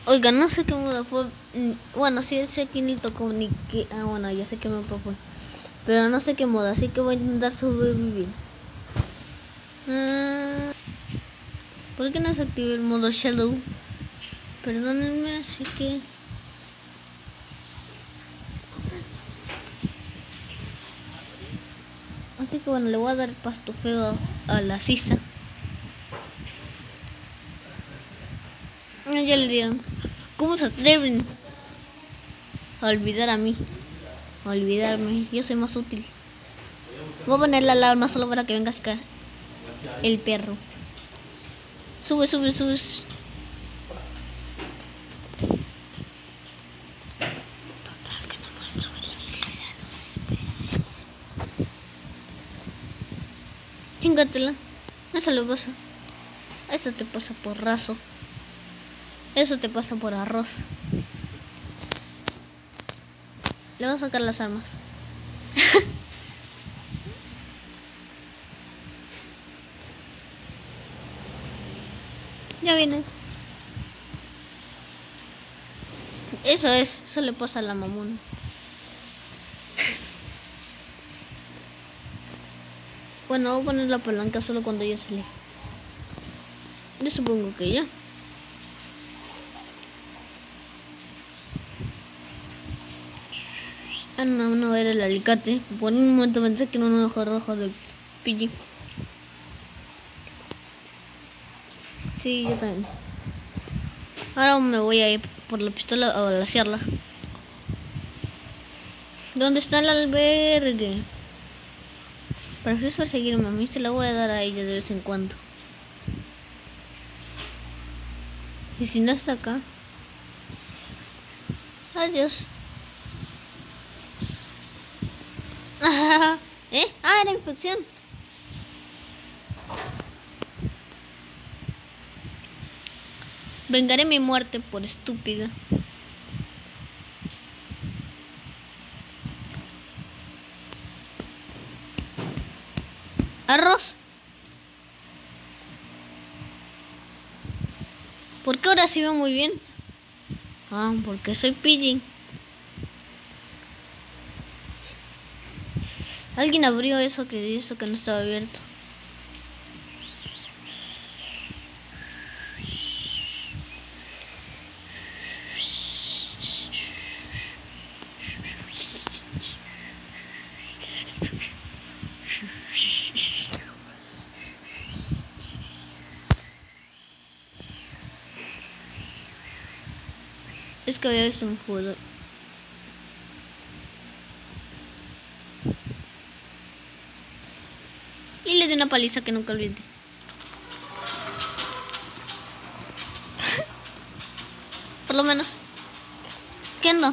Oiga, no sé qué modo fue. Bueno, sí sé quién le tocó ni qué. Ah, bueno, ya sé qué mapa fue. Pero no sé qué modo, así que voy a intentar sobrevivir. ¿Por qué no se activa el modo Shadow? Perdónenme, así que... Así que bueno, le voy a dar pasto feo a la sisa. Ya le dieron. ¿Cómo se atreven a olvidar a mí? A olvidarme, yo soy más útil. Voy a poner la alarma solo para que venga acá el perro. Sube, sube, sube. Chingatela. Eso le pasa. Eso te pasa por raso. Eso te pasa por arroz. Le voy a sacar las armas. Ya viene. Eso le pasa a la mamona. Bueno, voy a poner la palanca solo cuando ella sale. Yo supongo que ya. Ah, no era el alicate. Por un momento pensé que era un ojo rojo de Pidgey. Sí, yo también. Ahora me voy a ir por la pistola a balacearla. ¿Dónde está el albergue? Prefieres perseguirme a mí, se la voy a dar a ella de vez en cuando. Y si no está acá. Adiós. Era infección. Vengaré mi muerte por estúpida. Arroz. ¿Por qué ahora sí veo muy bien? Ah, porque soy Pidgey. Alguien abrió eso que no estaba abierto. Es que había visto un jugador. Y le di una paliza que nunca olvidé. Por lo menos. ¿Qué ando?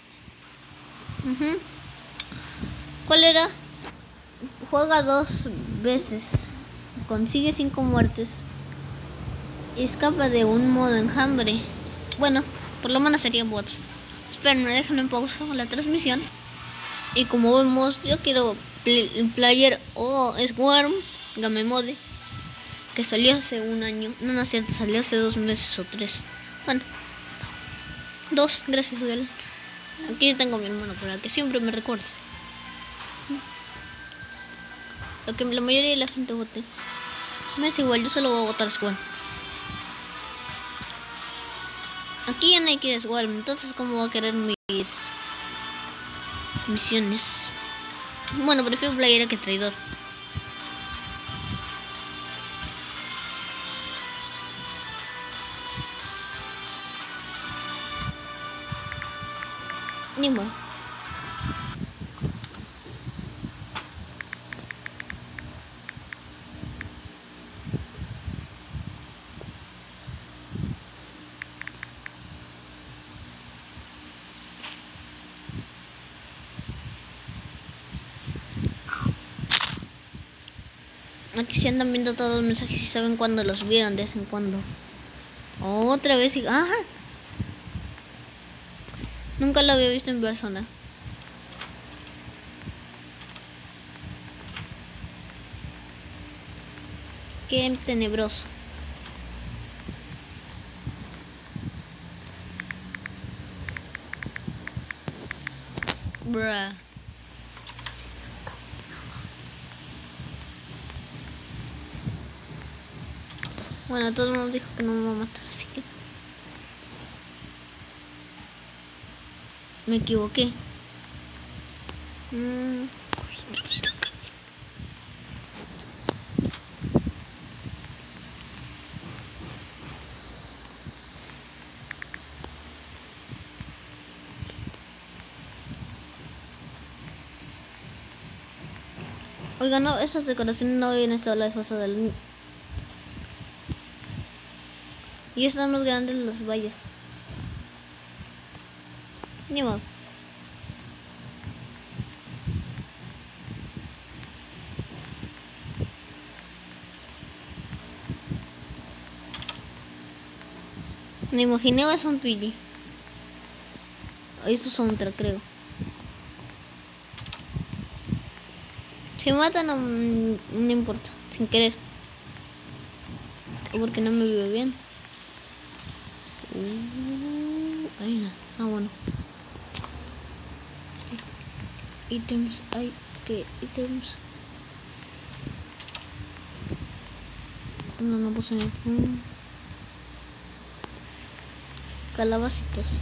¿Cuál era? Juega 2 veces. Consigue 5 muertes. Y escapa de un modo enjambre. Bueno, por lo menos serían bots. Esperen, déjenme en pausa la transmisión. Y como vemos, yo quiero Player o Swarm Game Mode, que salió hace un año. No, no es cierto, salió hace 2 meses o 3. Bueno, 2, gracias Gal. Aquí tengo a mi hermano para que siempre me recuerde. Lo que la mayoría de la gente vote. Me es igual, yo solo voy a votar Swarm. Aquí ya no hay que Swarm, entonces ¿cómo voy a querer mis misiones? Bueno, prefiero Player que traidor. Ni modo. Aquí se andan viendo todos los mensajes y saben cuándo los vieron de vez en cuando. Otra vez y... ¡Ajá! Nunca lo había visto en persona. Qué tenebroso. Bruh. Bueno, todo el mundo dijo que no me va a matar, así que... Me equivoqué. Oiga, no, esas decoraciones no vienen solo de Fosa del... Y están más grandes los valles. Ni modo. Me imaginé a San Pili. Eso es otra, creo. Si me matan no importa, sin querer. Porque no me vive bien. Ay, no. Ah, bueno. Ítems, ay, ¿qué ítems? No puse ni... Calabacitas.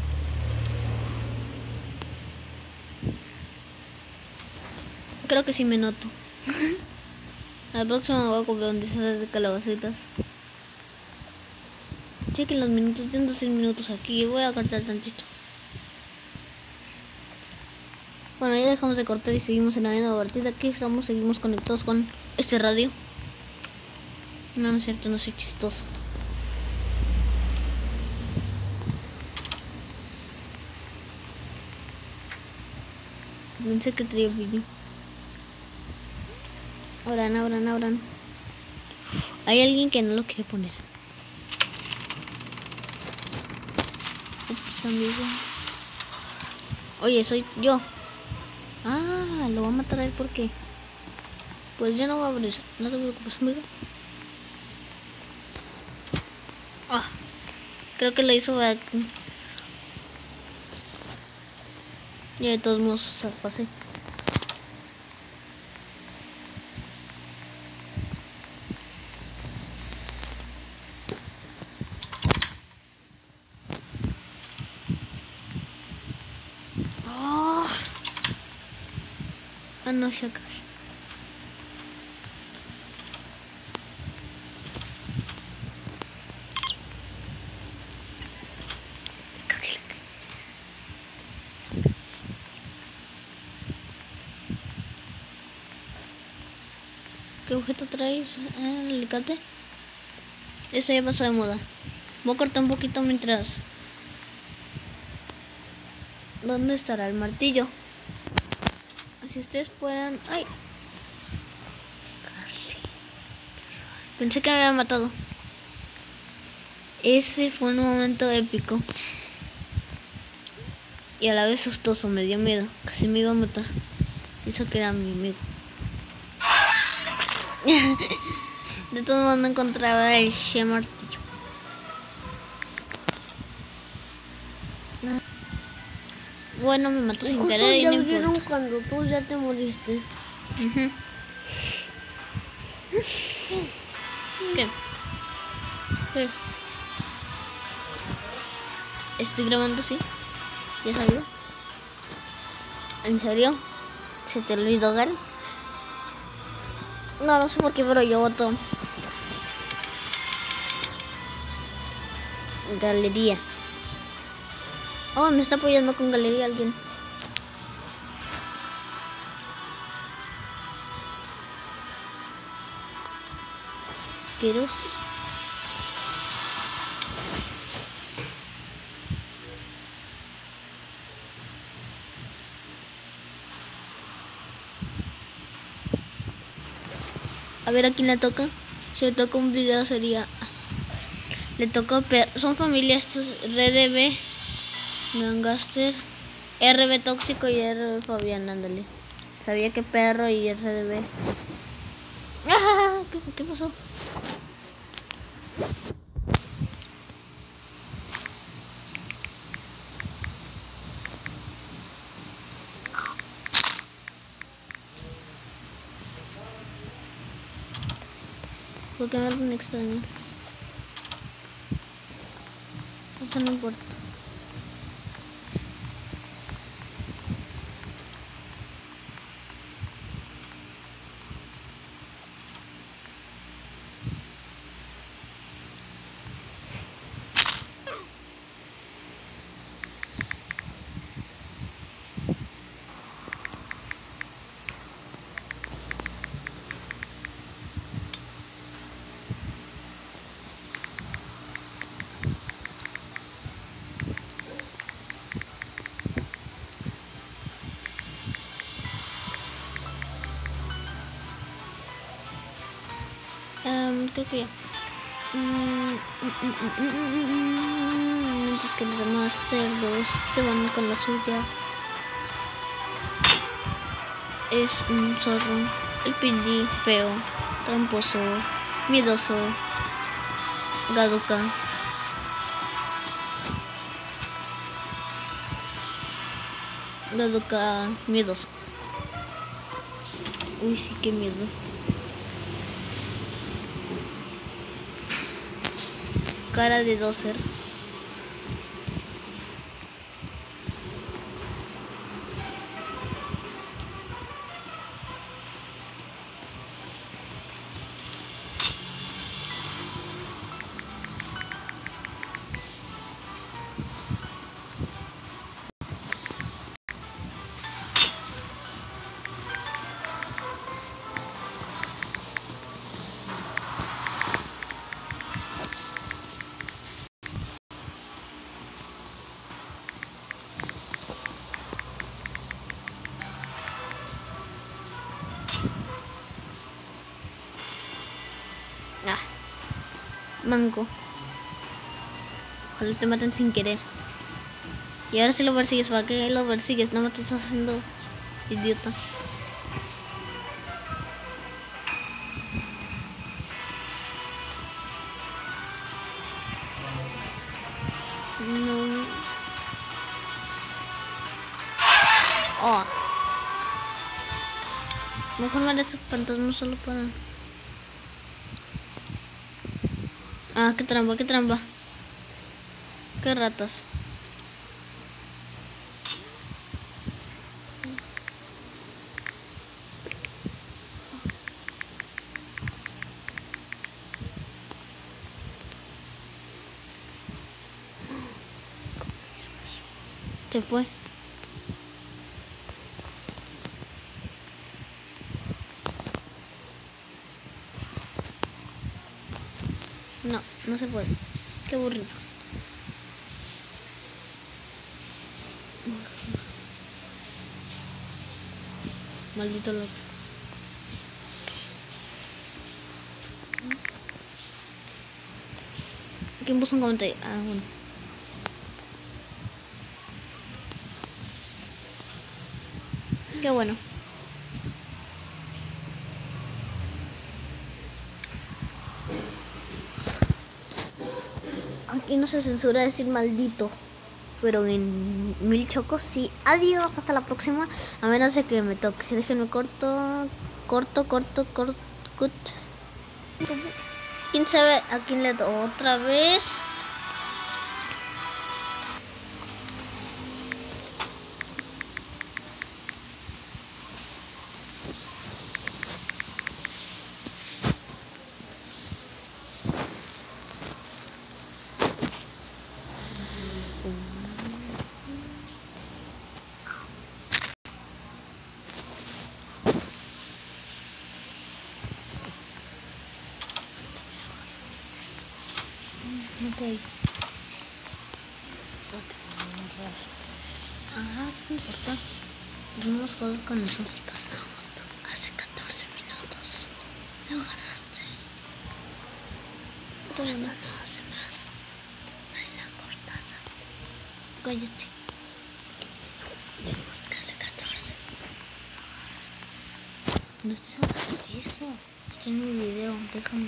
Creo que sí me noto. La próxima me voy a comprar un disfraz de calabacitas. Chequen los minutos, tengo 6 minutos aquí. Voy a cortar tantito. Bueno, ya dejamos de cortar y seguimos en la misma partida. Aquí estamos, seguimos conectados con este radio. No, no es cierto, no soy chistoso. Pensé que traía vídeo. Abran. Hay alguien que no lo quiere poner. Ups, amigo. Oye, soy yo. Ah, lo va a matar a él, ¿por qué? Pues ya no va a abrir. No te preocupes, amigo. Ah, creo que lo hizo para... Ya de todos modos pasé. Ah, no, ya cagué. ¿Qué objeto traes? El alicate. Eso ya pasó de moda. Voy a cortar un poquito mientras... ¿Dónde estará el martillo? Si ustedes fueran... ¡Ay! Casi. Pensé que me había matado. Ese fue un momento épico. Y a la vez sustoso, me dio miedo. Casi me iba a matar. Eso que era mi amigo. De todos modos no encontraba el martillo. Bueno, me mató sin querer y no importa. Cuando tú ya te moriste. ¿Qué? Estoy grabando, sí. ¿Ya salió? ¿En serio? ¿Se te olvidó, Gal? No sé por qué, pero yo voto galería. Oh, me está apoyando con galería alguien. ¿Quieres? A ver a quién le toca. Si le toca un video sería... Le toca... Son familias estos. RDB, Gangaster, RB Tóxico y RB Fabián, ándale. Sabía que perro y RDB. ¡Ah! ¿Qué pasó? Porque me tan extraño. Eso no importa. Creo que ya. Antes que los demás cerdos se van con la suya. Es un zorro. El pindi feo, tramposo, miedoso, gaduca. Gaduca miedoso. Uy, sí, qué miedo. Cara de doser. Mango. Ojalá te maten sin querer. Y ahora si lo persigues, ¿para qué lo persigues? No me estás haciendo idiota. No. Oh. Mejor me su fantasma solo para. Ah, qué trampa, qué trampa. Qué ratas. Se fue. No, no se puede. Qué aburrido. Maldito loco. ¿Quién puso un comentario? Ah, bueno. Qué bueno. Aquí no se censura decir maldito. Pero en 1000 chocos sí. Adiós, hasta la próxima. A menos de que me toque. Déjenme corto. Cut. ¿Quién sabe a quién le doy otra vez? Ok. Ajá, no importa. No hemos jugado con nosotros. Hace 14 minutos. Me agarraste. Esto no hace más. Dale la cortada. Cállate. Digamos que hace 14. No estés hablando de eso. Estoy en mi video. Déjame.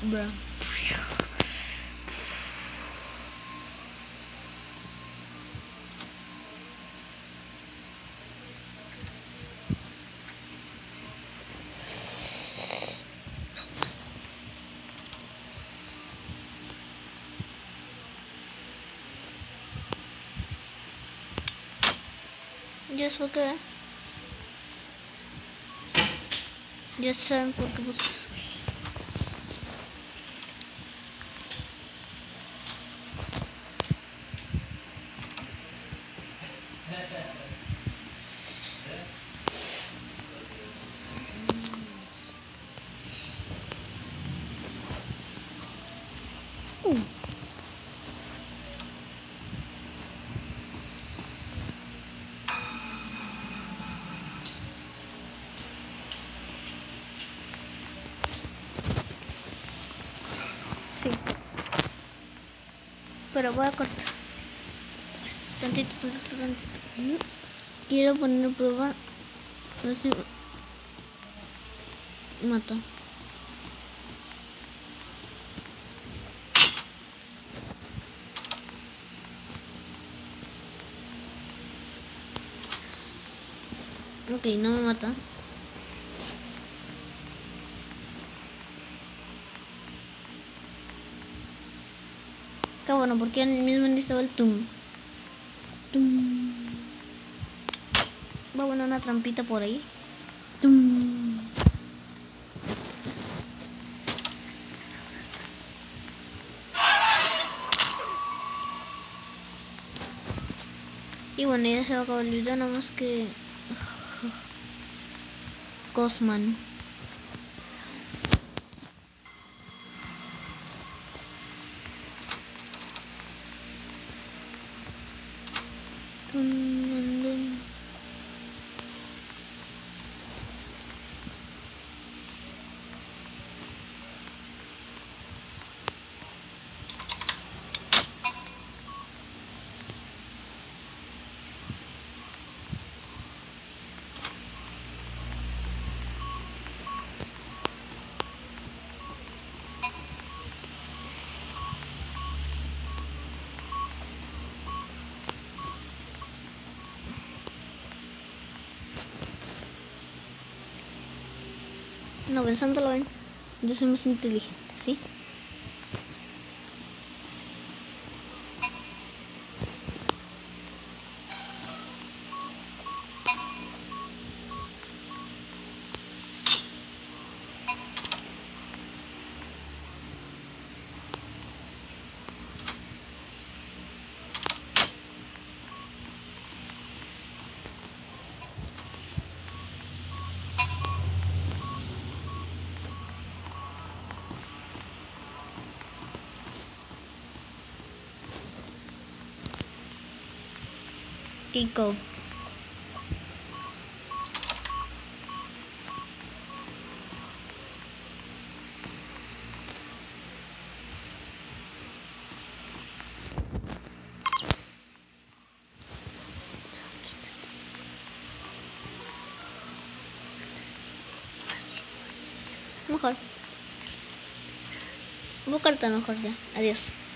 Bro. Ya sé que. Ya saben por qué puse. Sí. Pero voy a cortar. Tantito. Quiero poner a prueba. A ver si mata. Ok, no me mata. Qué bueno, porque él mismo necesitaba el tum. Va a poner una trampita por ahí. Y bueno, ya se va a acabar el video, nada más que Cosman. No, pensándolo bien, yo soy más inteligente, ¿sí? Kiko. Mejor. Voy a cortar mejor ya. Adiós.